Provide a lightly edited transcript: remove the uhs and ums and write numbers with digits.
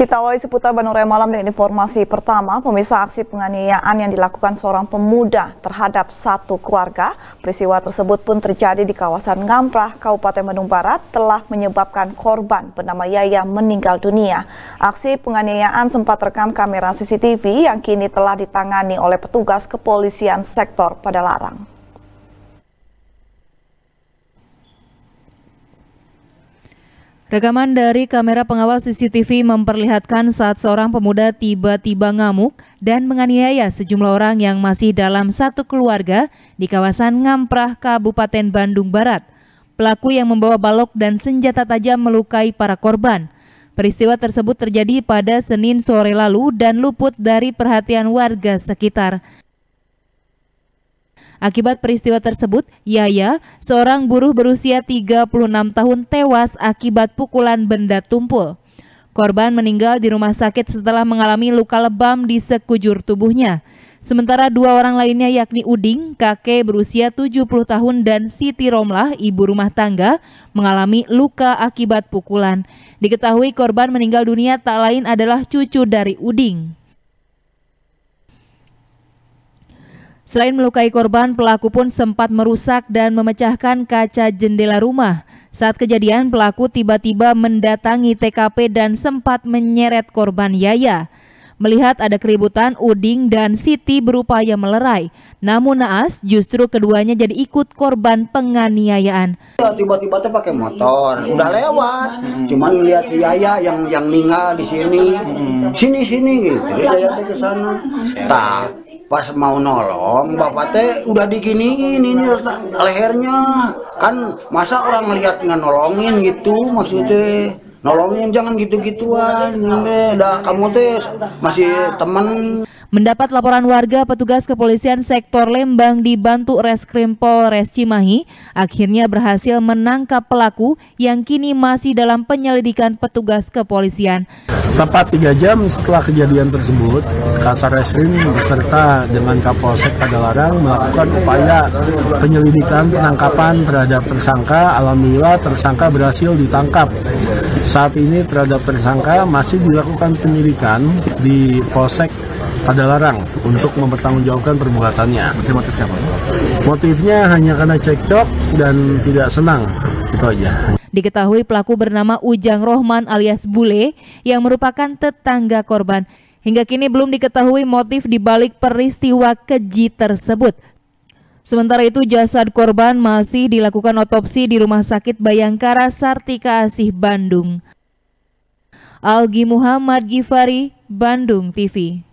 Kita awali seputar Bandung Raya Malam dengan informasi pertama. Pemirsa, aksi penganiayaan yang dilakukan seorang pemuda terhadap satu keluarga. Peristiwa tersebut pun terjadi di kawasan Ngamprah, Kabupaten Bandung Barat, telah menyebabkan korban bernama Yaya meninggal dunia. Aksi penganiayaan sempat rekam kamera CCTV yang kini telah ditangani oleh petugas kepolisian sektor Padalarang. Rekaman dari kamera pengawal CCTV memperlihatkan saat seorang pemuda tiba-tiba ngamuk dan menganiaya sejumlah orang yang masih dalam satu keluarga di kawasan Ngamprah, Kabupaten Bandung Barat. Pelaku yang membawa balok dan senjata tajam melukai para korban. Peristiwa tersebut terjadi pada Senin sore lalu dan luput dari perhatian warga sekitar. Akibat peristiwa tersebut, Yaya, seorang buruh berusia 36 tahun tewas akibat pukulan benda tumpul. Korban meninggal di rumah sakit setelah mengalami luka lebam di sekujur tubuhnya. Sementara dua orang lainnya yakni Uding, kakek berusia 70 tahun, dan Siti Romlah, ibu rumah tangga, mengalami luka akibat pukulan. Diketahui korban meninggal dunia tak lain adalah cucu dari Uding. Selain melukai korban, pelaku pun sempat merusak dan memecahkan kaca jendela rumah. Saat kejadian, pelaku tiba-tiba mendatangi TKP dan sempat menyeret korban Yaya. Melihat ada keributan, Uding dan Siti berupaya melerai. Namun naas, justru keduanya jadi ikut korban penganiayaan. Tiba-tiba pakai motor, udah lewat. Cuman lihat Yaya yang meninggal di sini, sini gitu. Yaya ke sana. Pas mau nolong, bapak teh udah diginiin ini lehernya. Kan masa orang ngelihat nggak nolongin gitu, maksudnya nolongin jangan gitu-gituan. Kamu teh masih temen. Mendapat laporan warga, petugas kepolisian sektor Lembang dibantu Reskrim Polres Cimahi akhirnya berhasil menangkap pelaku yang kini masih dalam penyelidikan petugas kepolisian. Tepat 3 jam setelah kejadian tersebut, Kasar Reskrim beserta dengan Kapolsek Padalarang melakukan upaya penyelidikan penangkapan terhadap tersangka. Alhamdulillah tersangka berhasil ditangkap. Saat ini terhadap tersangka masih dilakukan penyidikan di Polsek Padalarang untuk mempertanggungjawabkan perbuatannya. Motifnya hanya karena cekcok dan tidak senang, itu aja. Diketahui pelaku bernama Ujang Rohman alias Bule yang merupakan tetangga korban. Hingga kini belum diketahui motif dibalik peristiwa keji tersebut. Sementara itu jasad korban masih dilakukan otopsi di Rumah Sakit Bayangkara Sartika Asih Bandung. Algi Muhammad Gifari, Bandung TV.